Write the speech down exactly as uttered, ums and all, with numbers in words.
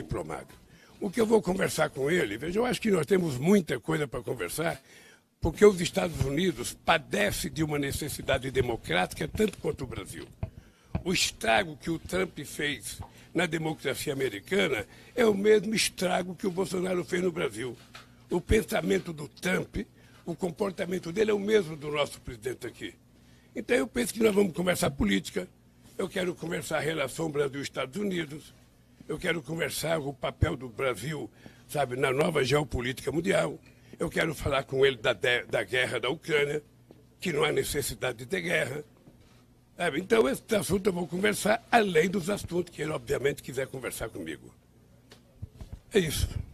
diplomado. O que eu vou conversar com ele, veja, eu acho que nós temos muita coisa para conversar, porque os Estados Unidos padecem de uma necessidade democrática tanto quanto o Brasil. O estrago que o Trump fez na democracia americana é o mesmo estrago que o Bolsonaro fez no Brasil. O pensamento do Trump, o comportamento dele é o mesmo do nosso presidente aqui. Então eu penso que nós vamos conversar política, eu quero conversar a relação Brasil-Estados Unidos, eu quero conversar o papel do Brasil, sabe, na nova geopolítica mundial. Eu quero falar com ele da, da guerra da Ucrânia, que não há necessidade de ter guerra. Sabe? Então, esse assunto eu vou conversar, além dos assuntos que ele, obviamente, quiser conversar comigo. É isso.